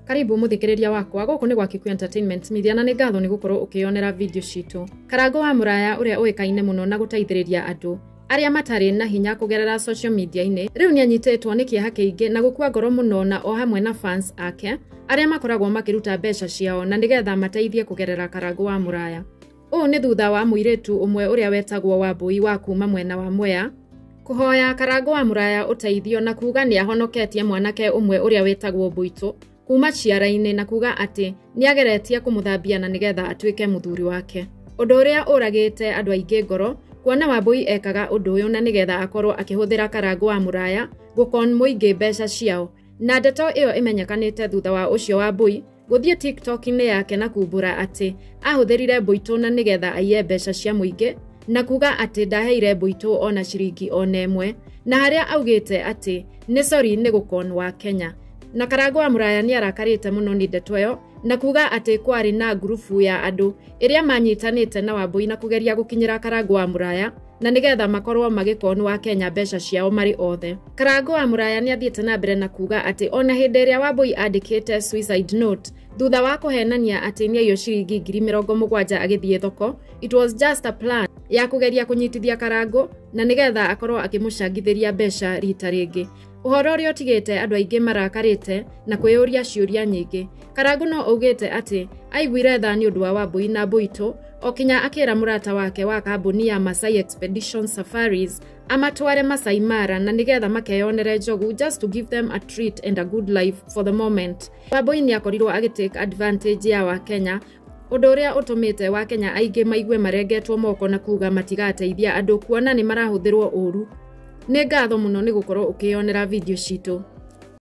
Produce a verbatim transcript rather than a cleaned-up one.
Karibu muthikiriria wakwa guku ni gwa Kûhûthîrwo Entertainment Media na ni ngatho ni gukorwo ukionera video citu. Karangû wa Muraya uria uikaine muno na guteithiriria andu aria matari na hinya kugerera social media-ini riu ni anyitetwo ni kieha kiingi na gukua ngoro muno na o hamwe na fans ake aria makoragwo makiruta mbeca ciao na nigetha mateithie kugerera Karangû wa Muraya. O ni thutha wa muiretu umwe uria wetagwo Wambui wa kuma mwena wa Mwea kuhoya Karangû wa Muraya uteithio na kuga ni ahonoketie mwanake umwe uria wetagwo Mbeca kuma ciara-ini na kuga ati ni ageretie kumuthambia na nigetha atuike muthuri wake. Undu uria uragite andu aingi ngoro kuona Wambui ekaga undu uyu na nigetha akorwo akihuthira Karangû wa Muraya Gûkoni muingi mbeca ciao. Na ndeto iyo imenyekanite thutha wa ucio Wambui guthie TikTok-ini yake na kumbura ati ahuthirire Mbeca na nigetha aiye mbeca cia muingi na kuga ati ndaheire Mbeca ona ciringi ona imwe na haria augite ati ni sorry ni Gûkoni wa Kenya. Na Karangû wa Muraya ni arakarite muno ni ndeto iyo na kuga ati kwari na grupu ya andu iria manyitanite na Wambui na kugeria gukinyira Karangû wa Muraya na nigetha makorwo magikoni wa Kenya mbeca ciao mari othe. Karangû wa Muraya ni athiete na mbere na kuga ati ona hindi iria Wambui andikite suicide note thutha wa kuhenania ati ni ayo ciringi ngiri mirongo mugwanja agithie thoko, it was just a plan ya kugeria kunyitithia Karangû na nigetha akorwo akimucangithiria mbeca rita ringi. Uhoro uria utigite andu aingi marakarite na kwiyuria ciuria nyingi. Karangû no augite ati aiguire tha ni undu wa Wambui na Mbeca okinya akira murata wake wa kambuni ya Masai Expedition Safaris amatware Masai Mara na nigetha makeyonere njogu just to give them a treat and a good life for the moment. Wambui ni akorirwo agitake advantage ya Wakenya, undu uria utumite Wakenya aingi maigue marengetwo moko na kuga matigateithia andu kuona ni marahuthirwo uru. Ni ngatho muno ni gukorwo ukionera video citu.